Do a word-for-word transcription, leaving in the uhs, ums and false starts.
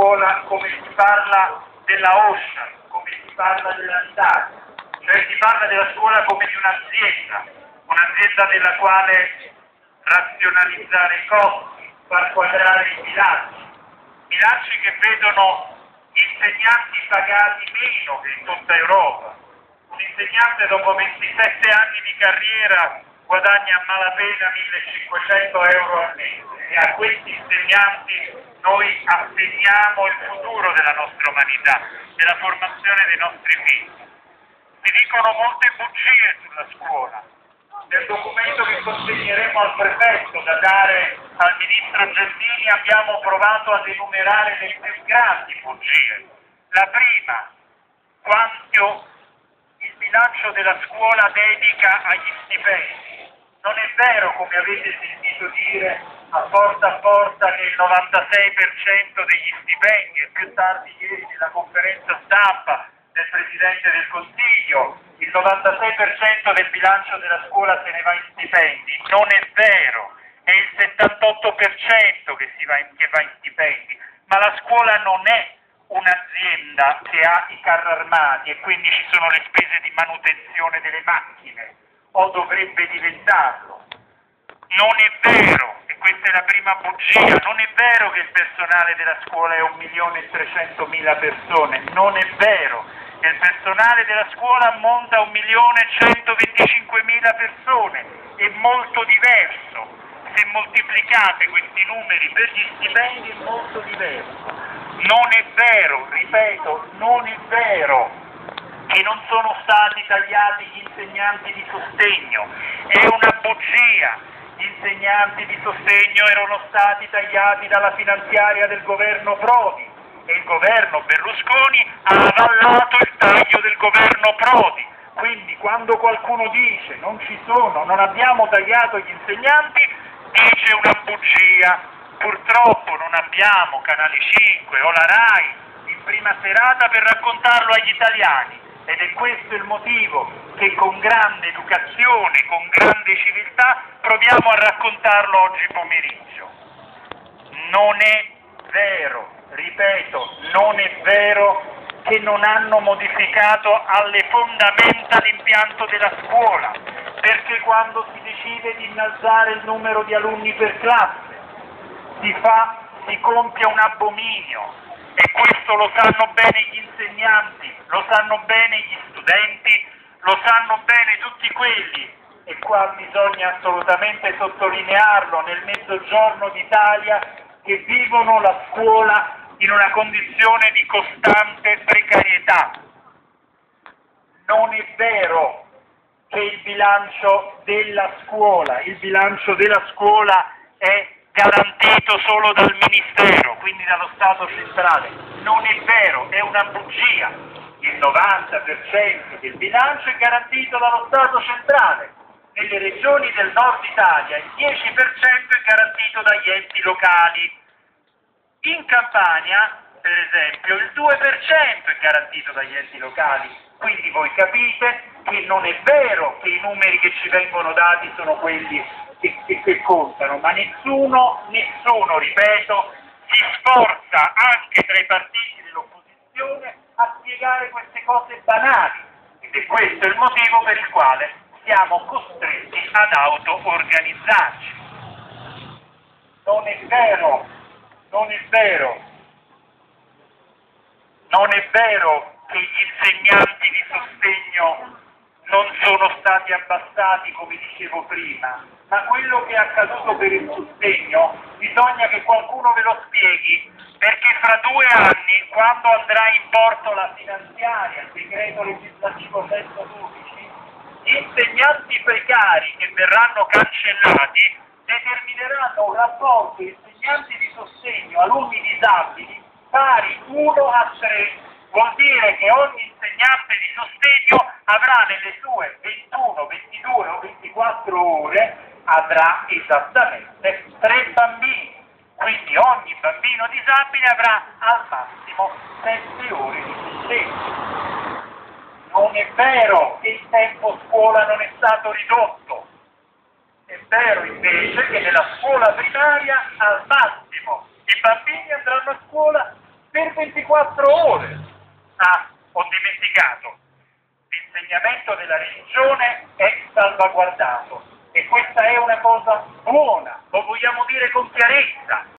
scuola come si parla della OSHA, come si parla dell'Italia, cioè si parla della scuola come di un'azienda, un'azienda della quale razionalizzare i costi, far quadrare i bilanci, bilanci che vedono insegnanti pagati meno che in tutta Europa. Un insegnante dopo ventisette anni di carriera guadagna a malapena millecinquecento euro al mese e a questi insegnanti noi assegniamo il futuro della nostra umanità, della formazione dei nostri figli. Si dicono molte bugie sulla scuola. Nel documento che consegneremo al prefetto da dare al ministro Gelmini abbiamo provato ad enumerare le più grandi bugie. La prima, quanto il bilancio della scuola dedica agli stipendi. Non è vero, come avete sentito dire a porta a porta, che il novantasei per cento degli stipendi, e più tardi ieri nella conferenza stampa del Presidente del Consiglio, il novantasei per cento del bilancio della scuola se ne va in stipendi. Non è vero, è il settantotto per cento che, si va in, che va in stipendi, ma la scuola non è un'azienda che ha i carri armati e quindi ci sono le spese di manutenzione delle macchine, o dovrebbe diventarlo. Non è vero, e questa è la prima bugia, non è vero che il personale della scuola è un milione e trecentomila persone, non è vero, il personale della scuola ammonta a un milione e centoventicinquemila persone, è molto diverso. Se moltiplicate questi numeri per gli stipendi è molto diverso. Non è vero, ripeto, non è vero che non sono stati tagliati gli insegnanti di sostegno, è una bugia. Gli insegnanti di sostegno erano stati tagliati dalla finanziaria del governo Prodi e il governo Berlusconi ha avallato il taglio del governo Prodi. Quindi quando qualcuno dice non ci sono, non abbiamo tagliato gli insegnanti, dice una bugia. Purtroppo non abbiamo Canale cinque o la RAI in prima serata per raccontarlo agli italiani ed è questo il motivo che con grande educazione, con grande civiltà proviamo a raccontarlo oggi pomeriggio. Non è vero, ripeto, non è vero che non hanno modificato alle fondamenta l'impianto della scuola, perché quando si decide di innalzare il numero di alunni per classe si fa, si compie un abominio e questo lo sanno bene gli insegnanti, lo sanno bene gli studenti, lo sanno bene tutti quelli, e qua bisogna assolutamente sottolinearlo, nel mezzogiorno d'Italia che vivono la scuola in una condizione di costante precarietà. Non è vero che il bilancio della scuola, il bilancio della scuola è garantito solo dal Ministero, quindi dallo Stato centrale. Non è vero, è una bugia. Il novanta per cento del bilancio è garantito dallo Stato centrale. Nelle regioni del nord Italia il dieci per cento è garantito dagli enti locali. In Campania, per esempio, il due per cento è garantito dagli enti locali. Quindi voi capite che non è vero che i numeri che ci vengono dati sono quelli che, che, che contano, ma nessuno, nessuno, ripeto, si sforza anche tra i partiti dell'opposizione a spiegare queste cose banali. Ed è questo il motivo per il quale siamo costretti ad auto-organizzarci. Non è vero, non è vero, non è vero che gli insegnanti di sostegno non sono stati abbassati, come dicevo prima, ma quello che è accaduto per il sostegno bisogna che qualcuno ve lo spieghi, perché fra due anni, quando andrà in porto la finanziaria, il decreto legislativo centododici, gli insegnanti precari che verranno cancellati determineranno un rapporto insegnanti di sostegno, alunni disabili, pari uno a tre. Vuol dire che ogni insegnante di sostegno avrà nelle sue ventuno, ventidue o ventiquattro ore, avrà esattamente tre bambini. Quindi ogni bambino disabile avrà al massimo sette ore di sostegno. Non è vero che il tempo scuola non è stato ridotto. È vero invece che nella scuola primaria al massimo i bambini andranno a scuola per ventiquattro ore. Ah, ho dimenticato, l'insegnamento della religione è salvaguardato e questa è una cosa buona, lo vogliamo dire con chiarezza.